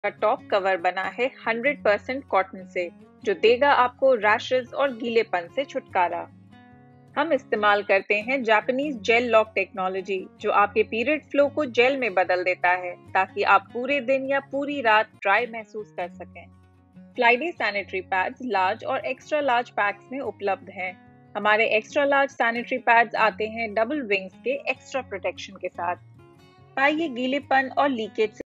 का top cover बना है 100% कॉटन से, जो देगा आपको रैशेस और गीलेपन से छुटकारा। हम इस्तेमाल करते हैं जापानीज जेल लॉक टेक्नोलॉजी, जो आपके पीरियड फ्लो को जेल में बदल देता है ताकि आप पूरे दिन या पूरी रात ड्राई महसूस कर सकें। फ्लाइडे सैनिटरी पैड्स लार्ज और एक्स्ट्रा लार्ज पैक्स में उपलब्ध हैं। हमारे एक्स्ट्रा लार्ज सैनिटरी पैड्स आते हैं डबल विंग्स के एक्स्ट्रा प्रोटेक्शन के साथ। पाइए गीलेपन और लीकेज